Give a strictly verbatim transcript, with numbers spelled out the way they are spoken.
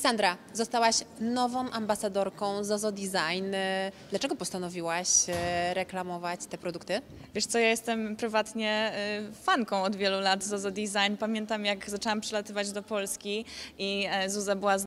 Sandra, zostałaś nową ambasadorką Zozo Design. Dlaczego postanowiłaś reklamować te produkty? Wiesz co, ja jestem prywatnie fanką od wielu lat Zozo Design. Pamiętam, jak zaczęłam przylatywać do Polski i Zuza była